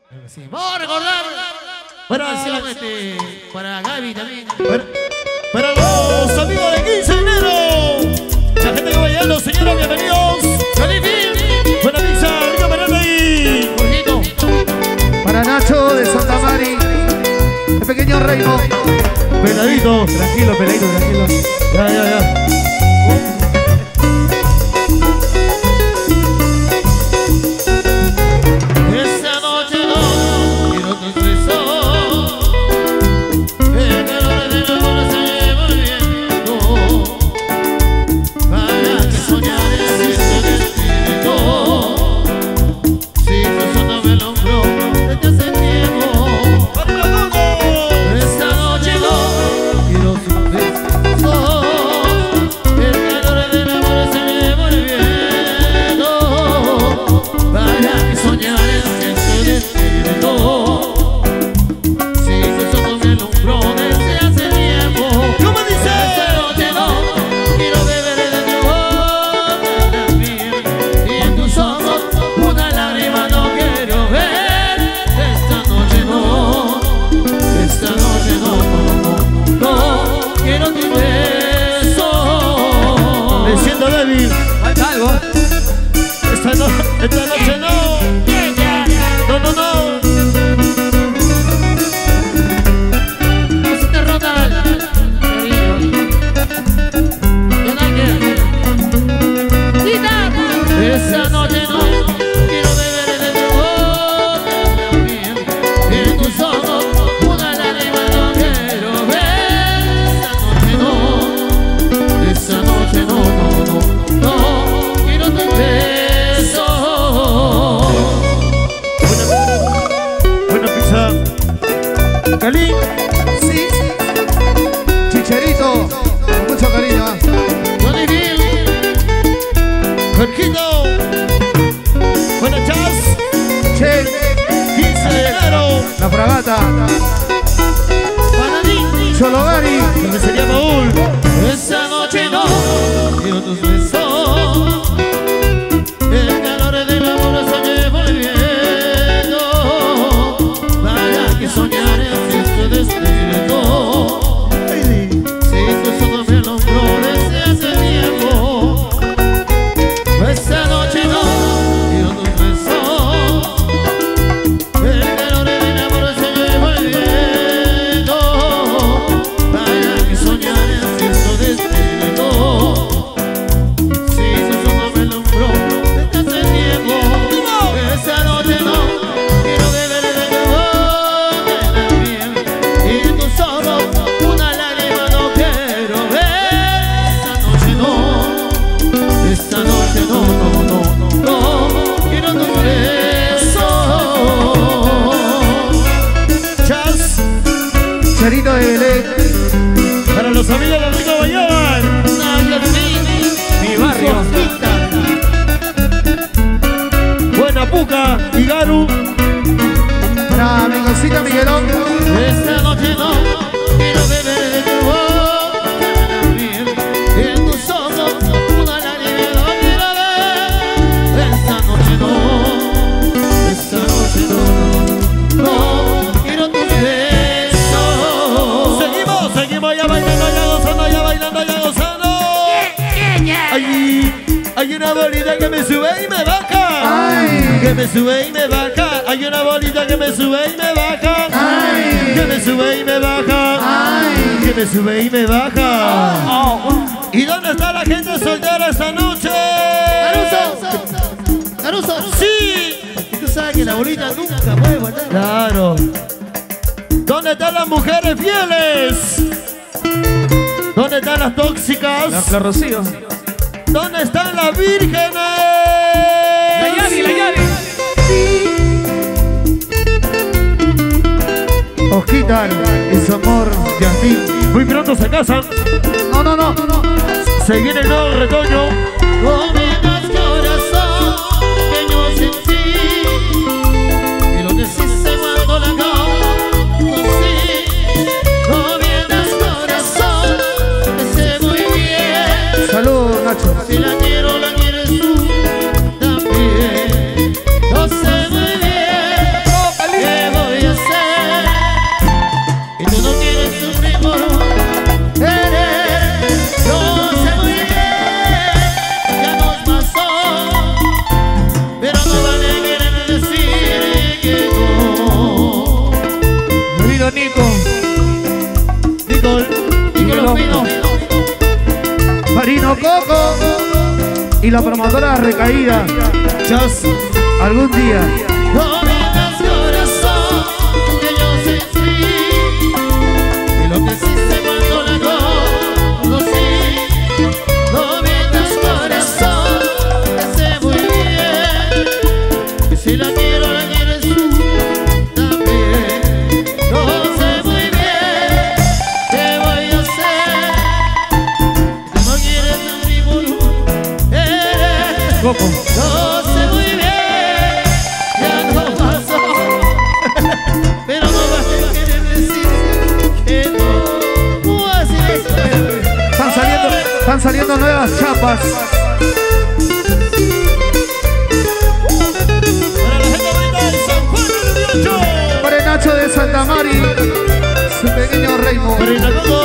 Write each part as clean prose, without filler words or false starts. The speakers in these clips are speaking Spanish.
Sí, vamos a recordar. Especialmente para Gaby también. Para los amigos de 15 de enero. La gente que va llegando, señores, bienvenidos. Buena pizza, rica parada ahí. Para Nacho de Santa Mari, el pequeño Reino. Peladito, tranquilo, peladito, tranquilo. Ya. Esta noche no. No se te rota. Esa noche no. Quiero beber de tu boca también. En tus ojos una lágrima no quiero ver. Esa noche no. Quiero tu beso. Buena pizza. Cali. Sí. Chicherito, con mucho cariño. Johnny Bill. Jorgito. Buena chas. Che, 15 de enero. la fragata. Para mí. Chologari. Donde sería Paul. Esa noche no. Quiero tus besos. El calor del amor se me volviendo. Para que soñar existe despierto. Si tú solo me nombró desde hace tiempo. Esa noche no. Quiero tus besos. El calor del amor se me volviendo. Para que soñar existe despierto. Si tú solo me nombró desde hace tiempo. Esa noche no. Quiero beber de tu boca también. Y en tus ojos una lágrima no quiero ver. Esta noche no. Quiero tus besos. Chas. Cherito de Belén. Para los amigos de Rico Bayaban. Mi barrio. Buena Puca y Garu. Para mi cosita Miguelón. Esta noche no. Quiero beber de tu boca también. Y en tus ojos una lágrima no quiero ver. Esta noche no. Quiero tus besos. Seguimos ya bailando, ya gozando. Hay una bolita que me sube y me baja. Ay. Que me sube y me baja. Hay una bolita que me sube y me baja. Ay. Que me sube y me baja. Ay. Que me sube y me baja. ¿Y dónde está la gente soltera esta noche? Caruso. Sí. Y tú sabes que la bolita nunca puede guardar. Claro. ¿Dónde están las mujeres fieles? ¿Dónde están las tóxicas? La Rocío. ¿Dónde están las vírgenes? La llave. Osquitar y su amor, Yasmín. Muy pronto se casan. No. Se viene el nuevo retoño. No me das corazón que yo sentí. Y lo que sí sé cuando la conocí. No me das corazón, me sé muy bien. Saludos, Nacho. Si la quiero, la quieres tú también. Lo sé muy bien. Coco y la promotora Recaída. Chas. Algún día. No mientas corazón, que yo sentí y lo que hiciste cuando la conocí. No mientas corazón, que sé muy bien que si la quiero, la quieres tú también. No sé muy bien qué voy a hacer, que no quieres ni eres. Coco. No sé muy bien, ya no pasó, pero no vas a querer decir que no. Así es. Están saliendo nuevas chapas. Para la gente bonita de San Juan del 18. Para el Nacho de Santa Mari, su pequeño Raymond. Marina Coco.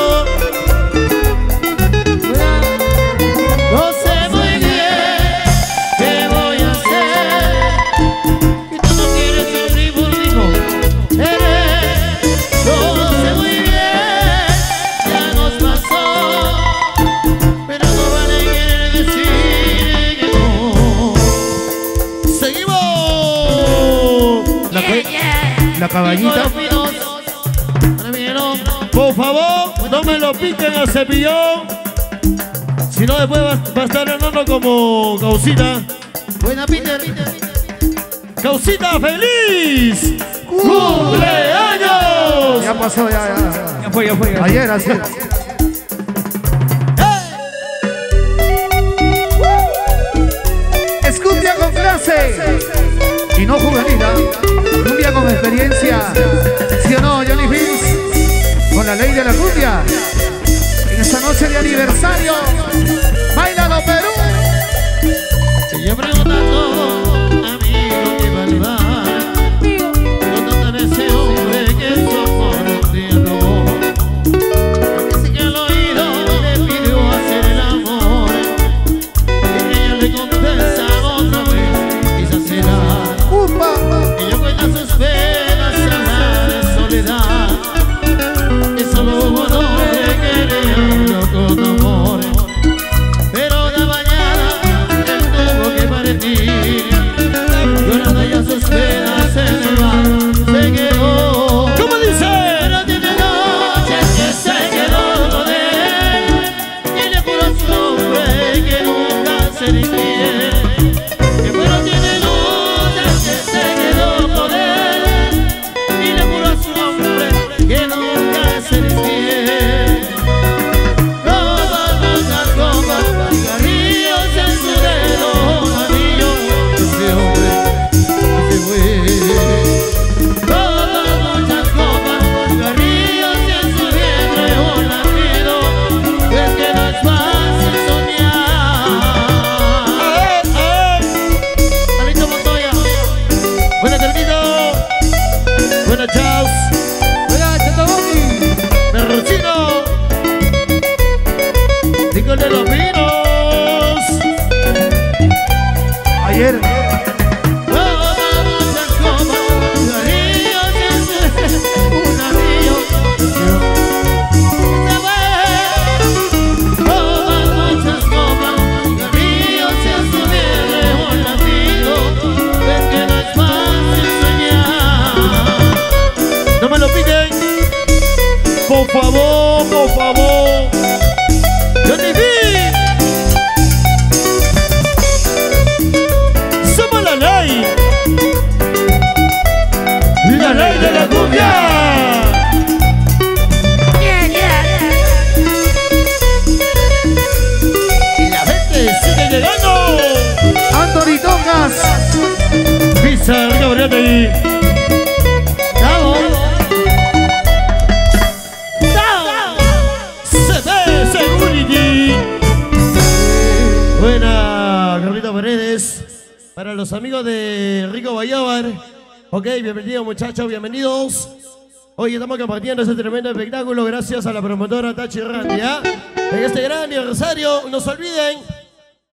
No sé muy bien qué voy a hacer, que tú no quieres sufrir por mí, no eres. No sé muy bien, ya nos pasó, pero no vale querer decir que no. Seguimos. La caballita. Por favor, no me lo piquen a Cepillón. Si no, después va a estar andando como Causita. Buena, Peter. ¡Causita feliz! ¡Cumpleaños! Ya pasó, ya. Ya fue. Ayer, así. Es cumbia con clase y no juvenil, cumbia con experiencia. ¿Sí o no, Johnny Films? Con la ley de la cumbia. En esta noche de aniversario, ¡Báilalo, Perú! Ella preguntando a mí lo que valdrá, contando ese hombre que su amor un día robó. Dice que al oído le pidió hacer el amor, y ella le contesta otra vez, quizás será. ¡Upa! Ella cuenta sus penas y habla de soledad, que solo hubo un hombre que le habló con amor. Pero una mañana él tuvo que partir, llorando ya sus penas en el bar se quedó. ¿Cómo dice? Pero tiene noches que se quedó con él y le juró a su nombre que nunca se le infiel. Pero tiene noches que se quedó con él y le juró a su nombre que nunca se le infiel. Todas muchas copas, cigarrillos en su dedo, un anillo, ese hombre se fue. Todas muchas copas, cigarrillos en su vientre, un latido, es que no es fácil soñar. Alito Montoya, Buena Termito. Buena Chaus. buena Chataboki, Perruchino. Nico de los Pinos. Ayer, todas muchas copas, cigarrillos en su un anillo, ese hombre se fue. Todas muchas copas, cigarrillos en su vientre, un latido, es que no es fácil soñar. No me lo piden. Por favor. Johnny B. Somos la ley. La ley de la cumbia. Y la gente sigue llegando. Anthony Tocas. Pisa, Rica Variante. CD Security. Buena, Carlito Paredes. Para los amigos de Rico Bayávar. Ok, bienvenidos muchachos, bienvenidos. Hoy estamos compartiendo este tremendo espectáculo gracias a la promotora Tachi Randy, ¿ah? En este gran aniversario, no se olviden,